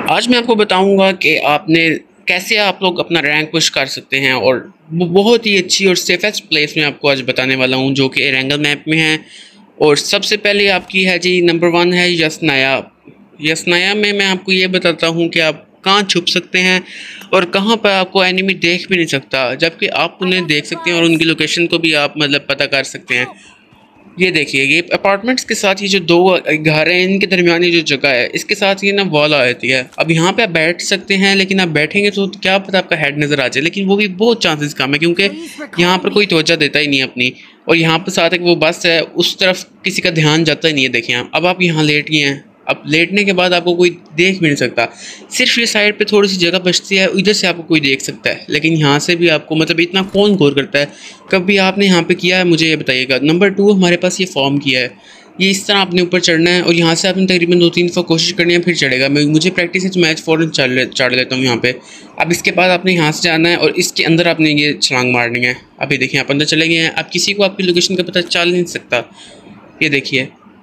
आज मैं आपको बताऊंगा कि आपने कैसे आप लोग अपना रैंक पुश कर सकते हैं और बहुत ही अच्छी और सेफेस्ट प्लेस में आपको आज बताने वाला हूं जो कि एरेंगल मैप में है। और सबसे पहले आपकी है जी नंबर 1 है यसनाया। यसनाया में मैं आपको ये बताता हूं कि आप कहाँ छुप सकते हैं और कहाँ पर आपको एनिमी देख भी नहीं सकता, जबकि आप उन्हें देख सकते हैं और उनकी लोकेशन को भी आप मतलब पता कर सकते हैं। ये देखिए, ये अपार्टमेंट्स के साथ ये जो दो घर हैं इनके दरमियान ये जो जगह है इसके साथ ये ना वॉल आ जाती है। अब यहाँ पे आप बैठ सकते हैं, लेकिन आप बैठेंगे तो क्या पता आपका हेड नज़र आ जाए, लेकिन वो भी बहुत चांसेस कम है क्योंकि यहाँ पर कोई तवज्जो देता ही नहीं अपनी। और यहाँ पर साथ एक वो बस है, उस तरफ किसी का ध्यान जाता ही नहीं है। देखिए अब आप यहाँ लेट गए हैं, अब लेटने के बाद आपको कोई देख भी नहीं सकता। सिर्फ ये साइड पे थोड़ी सी जगह बचती है, इधर से आपको कोई देख सकता है, लेकिन यहाँ से भी आपको मतलब इतना कौन गौर करता है। कभी आपने यहाँ पे किया है मुझे ये बताइएगा। नंबर 2 हमारे पास ये फॉर्म किया है, ये इस तरह आपने ऊपर चढ़ना है और यहाँ से आपने तकरीबन 2-3 दफ़ा कोशिश करनी है, फिर चढ़ेगा। मुझे प्रैक्टिस है तो मैच फ़ौरन चढ़ लेता हूँ यहाँ पे। अब इसके बाद आपने यहाँ से जाना है और इसके अंदर आपने ये छलांग मारनी है। अभी देखिए आप अंदर चले गए हैं, अब किसी को आपकी लोकेशन का पता चल नहीं सकता। ये देखिए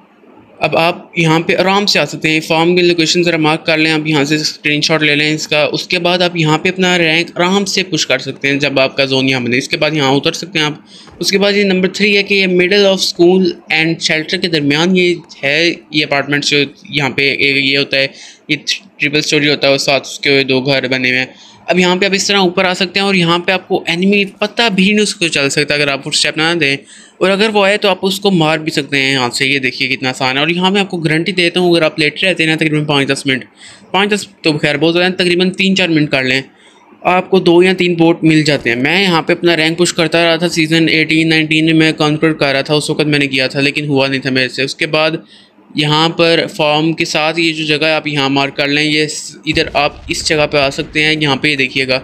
अब आप यहाँ पे आराम से आ सकते हैं। फॉर्म की लोकेशन ज़रा मार्क कर लें, आप यहाँ से स्क्रीनशॉट ले लें इसका। उसके बाद आप यहाँ पे अपना रैंक आराम से पुश कर सकते हैं जब आपका जोन यहाँ बने। इसके बाद यहाँ उतर सकते हैं आप। उसके बाद ये नंबर 3 है कि ये middle of school and shelter के दरमियान ये है। ये अपार्टमेंट्स जो यहाँ पे ये होता है, ये ट्रिपल स्टोरी होता है और साथ उसके 2 घर बने हुए हैं। अब यहाँ पे आप इस तरह ऊपर आ सकते हैं और यहाँ पे आपको एनिमी पता भी नहीं उसको चल सकता अगर आप फुटस्टेप ना दें, और अगर वो आए तो आप उसको मार भी सकते हैं यहाँ से। ये देखिए कितना आसान है। और यहाँ मैं आपको गारंटी देता हूँ, अगर आप लेटे रहते हैं ना तकरीबन 5-10 मिनट, 5-10 तो खैर बहुत ज़्यादा, तकरीबन 3-4 मिनट कर लें, आपको 2 या 3 बोट मिल जाते हैं। मैं यहाँ पे अपना रैंक पुश करता रहा था, सीज़न 18-19 में मैं कॉन्कर कर रहा था, उस वक्त मैंने किया था लेकिन हुआ नहीं था मेरे से। उसके बाद यहाँ पर फॉर्म के साथ ये जो जगह है आप यहाँ मार्क कर लें, ये इधर आप इस जगह पे आ सकते हैं। यहाँ पे ये देखिएगा,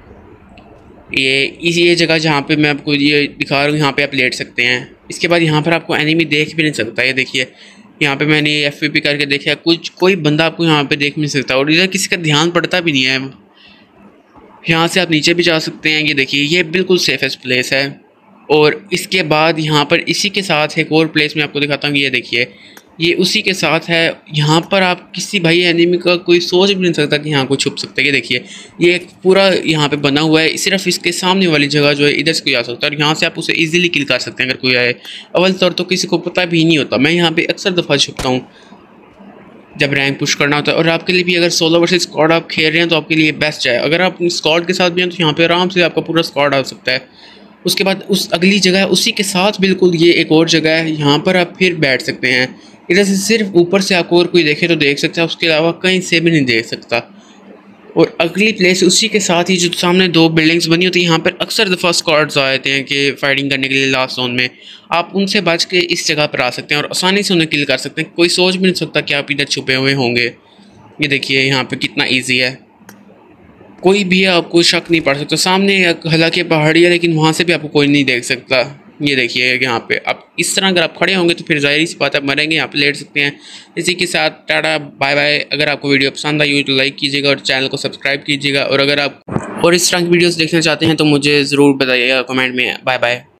ये जगह जहाँ पे मैं आपको ये दिखा रहा हूँ, यहाँ पे आप लेट सकते हैं। इसके बाद यहाँ पर आपको एनिमी देख भी नहीं सकता। ये देखिए यहाँ पे मैंने FVP करके देखा, कोई बंदा आपको यहाँ पे देख नहीं सकता और इधर किसी का ध्यान पड़ता भी नहीं है। यहाँ से आप नीचे भी जा सकते हैं। ये देखिए ये बिल्कुल सेफेस्ट प्लेस है। और इसके बाद यहाँ पर इसी के साथ एक और प्लेस मैं आपको दिखाता हूँ। ये देखिए ये उसी के साथ है। यहाँ पर आप किसी भाई एनिमी का कोई सोच भी नहीं सकता कि यहाँ कोई छुप सकता है। ये देखिए ये एक पूरा यहाँ पे बना हुआ है, सिर्फ इसके सामने वाली जगह जो है इधर से कोई आ सकता है और यहाँ से आप उसे इजीली किल कर सकते हैं अगर कोई आए। अव्वल तौर तो किसी को पता भी नहीं होता। मैं यहाँ पे अक्सर दफ़ा छुपता हूँ जब रैंक पुश करना होता है। और आपके लिए भी अगर सोलो वर्सेस स्क्वाड आप खेल रहे हैं तो आपके लिए बेस्ट है। अगर आप स्क्वाड के साथ भी हैं तो यहाँ पे आराम से आपका पूरा स्क्वाड आ सकता है। उसके बाद उस अगली जगह है उसी के साथ बिल्कुल ये एक और जगह है, यहाँ पर आप फिर बैठ सकते हैं। इधर से सिर्फ ऊपर से आपको और कोई देखे तो देख सकता है, उसके अलावा कहीं से भी नहीं देख सकता। और अगली प्लेस उसी के साथ ही जो सामने 2 बिल्डिंग्स बनी होती है, यहाँ पर अक्सर दफ़ा स्क्वाड्स आ जाते हैं कि फाइटिंग करने के लिए लास्ट जोन में। आप उनसे बच के इस जगह पर आ सकते हैं और आसानी से उन्हें किल कर सकते हैं। कोई सोच भी नहीं सकता कि आप इधर छुपे हुए होंगे। ये देखिए यहाँ पर कितना ईजी है, कोई भी आपको शक नहीं पड़ सकता। सामने हालांकि पहाड़ी है लेकिन वहाँ से भी आपको कोई नहीं देख सकता। ये देखिए यहाँ पे अब इस तरह अगर आप खड़े होंगे तो फिर जाहिर सी बात है आप मरेंगे। यहाँ पे लेट सकते हैं। इसी के साथ टाटा बाय बाय। अगर आपको वीडियो पसंद आई हो तो लाइक कीजिएगा और चैनल को सब्सक्राइब कीजिएगा। और अगर आप और इस तरह की वीडियोस देखना चाहते हैं तो मुझे ज़रूर बताइएगा कमेंट में। Bye bye.